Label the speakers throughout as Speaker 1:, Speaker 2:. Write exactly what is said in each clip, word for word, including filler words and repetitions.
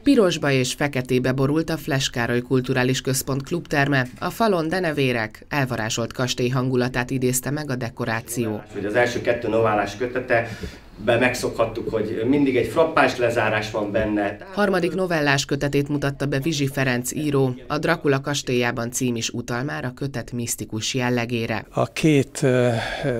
Speaker 1: Pirosba és feketébe borult a Fles Károly Kulturális Központ klubterme, a falon denevérek, elvarázsolt kastély hangulatát idézte meg a dekoráció.
Speaker 2: Az első kettő novellás kötete, be megszokhattuk, hogy mindig egy frappáns lezárás van benne.
Speaker 1: Harmadik novellás kötetét mutatta be Vizsi Ferenc író, a Dracula kastélyában cím is utal már a kötet misztikus jellegére.
Speaker 3: A két uh,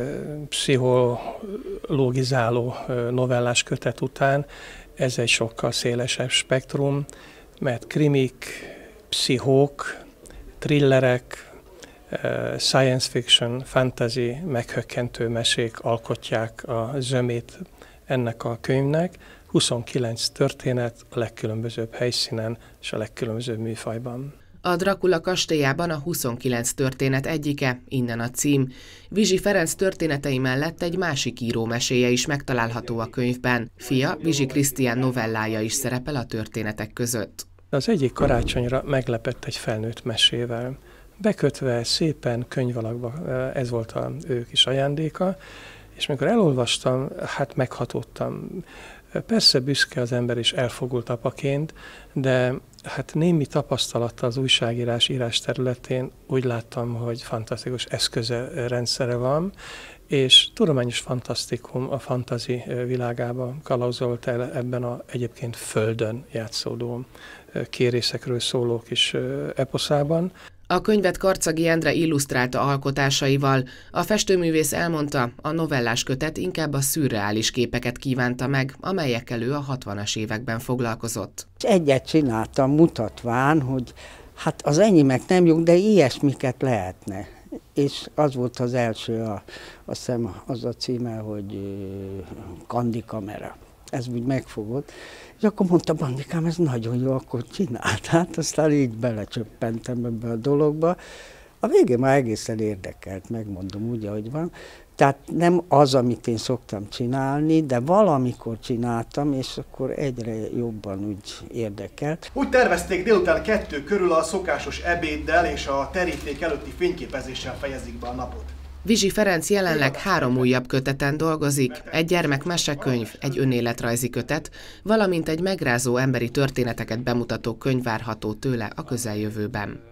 Speaker 3: pszichológizáló uh, novellás kötet után ez egy sokkal szélesebb spektrum, mert krimik, pszichók, thrillerek, uh, science fiction, fantasy, meghökkentő mesék alkotják a zömét ennek a könyvnek. huszonkilenc történet a legkülönbözőbb helyszínen és a legkülönbözőbb műfajban.
Speaker 1: A Dracula kastélyában a huszonkilenc történet egyike, innen a cím. Vizsi Ferenc történetei mellett egy másik író meséje is megtalálható a könyvben. Fia, Vizsi Krisztián novellája is szerepel a történetek között.
Speaker 3: Az egyik karácsonyra meglepett egy felnőtt mesével. Bekötve szépen könyvalakba, ez volt a ő kis ajándéka, és amikor elolvastam, hát meghatódtam. Persze büszke az ember is elfogult apaként, de hát némi tapasztalattal az újságírás írás területén úgy láttam, hogy fantasztikus eszköze rendszere van, és tudományos fantasztikum a fantazi világába kalauzolt el ebben a egyébként földön játszódó kérészekről szóló kis eposzában.
Speaker 1: A könyvet Karczagi Endre illusztrálta alkotásaival. A festőművész elmondta, a novellás kötet inkább a szürreális képeket kívánta meg, amelyekkel ő a hatvanas években foglalkozott.
Speaker 4: Egyet csináltam mutatván, hogy hát az enyémek nem jók, de ilyesmiket lehetne. És az volt az első, a, azt hiszem az a címe, hogy Kandi kamera. Ez úgy megfogott. És akkor mondta, Bandikám, ez nagyon jó, akkor csinált. Hát aztán így belecsöppentem ebbe a dologba. A végén már egészen érdekelt, megmondom úgy, ahogy van. Tehát nem az, amit én szoktam csinálni, de valamikor csináltam, és akkor egyre jobban úgy érdekelt.
Speaker 5: Úgy tervezték, délután kettő körül a szokásos ebéddel és a teríték előtti fényképezéssel fejezik be a napot.
Speaker 1: Vizsi Ferenc jelenleg három újabb köteten dolgozik, egy gyermekmesekönyv, egy önéletrajzi kötet, valamint egy megrázó emberi történeteket bemutató könyv várható tőle a közeljövőben.